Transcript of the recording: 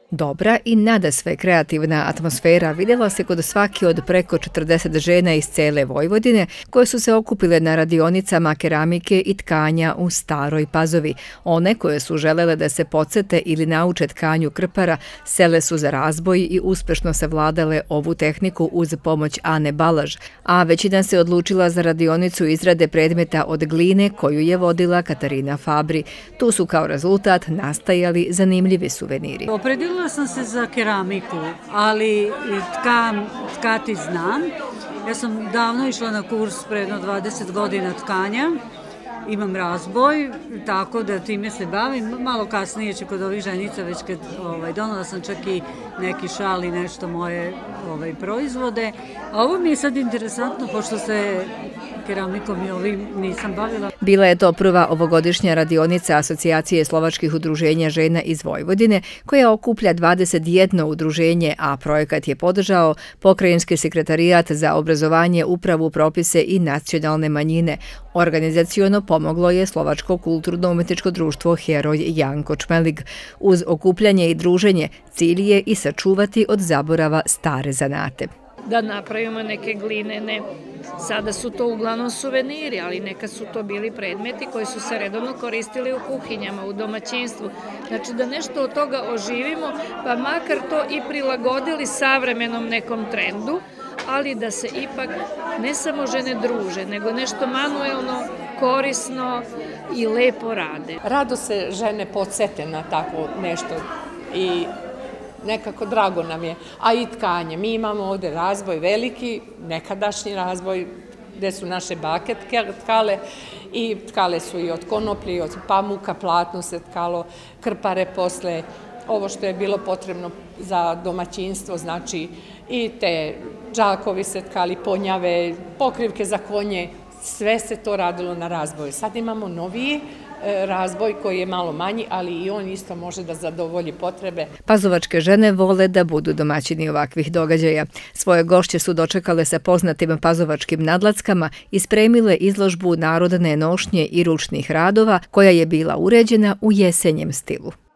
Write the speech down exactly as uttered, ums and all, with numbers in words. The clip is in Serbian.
Dobra i nadasve kreativna atmosfera vidjela se kod svake od preko četrdeset žena iz cele Vojvodine koje su se okupile na radionicama keramike i tkanja u Staroj Pazovi. One koje su želele da se podsete ili nauče tkanju krpara sele su za razboj i uspešno savladale ovu tehniku uz pomoć Ane Balaž, a većina se odlučila za radionicu izrade predmeta od gline koju je vodila Katarina Fabri. Tu su kao rezultat nastajali zanimljivi suveniri. Opredjelila sam se za keramiku, ali tkam, tkati znam. Ja sam davno išla na kurs predno dvadeset godina tkanja. Imam razboj, tako da time se bavim. Malo kasnije ću kod ovih ženica, već kad ovaj, donala sam čak i neki šal i nešto moje ovaj, proizvode. A ovo mi je sad interesantno, pošto se keramikom i ovim nisam bavila. Bila je to prva ovogodišnja radionica Asocijacije slovačkih udruženja žena iz Vojvodine, koja okuplja dvadeset jedno udruženje, a projekat je podržao Pokrajinski sekretarijat za obrazovanje, upravu, propise i nacionalne manjine. Organizaciono pomoglo je Slovačko kulturno-umetničko društvo Heroj Janko Čmelig. Uz okupljanje i druženje cilj je i sačuvati od zaborava stare zanate. Da napravimo neke glinene, sada su to uglavnom suveniri, ali neka su to bili predmeti koji su se redovno koristili u kuhinjama, u domaćinstvu. Znači da nešto od toga oživimo, pa makar to i prilagodili savremenom nekom trendu, ali da se ipak ne samo žene druže, nego nešto manuelno, korisno i lepo rade. Rado se žene podsete na tako nešto i nekako drago nam je, a i tkanje. Mi imamo ovde razboj veliki, nekadašnji razboj, gde su naše bake tkale i tkale su i od konoplje, i od pamuka, platno se tkalo, krpare posle, ovo što je bilo potrebno za domaćinstvo, znači i te džakovi se tkali, ponjave, pokrivke za konje, sve se to radilo na razboju. Sad imamo noviji razboj koji je malo manji, ali i on isto može da zadovolji potrebe. Pazovačke žene vole da budu domaćini ovakvih događaja. Svoje gošće su dočekale sa poznatim pazovačkim nadlackama i spremile izložbu narodne nošnje i ručnih radova koja je bila uređena u jesenjem stilu.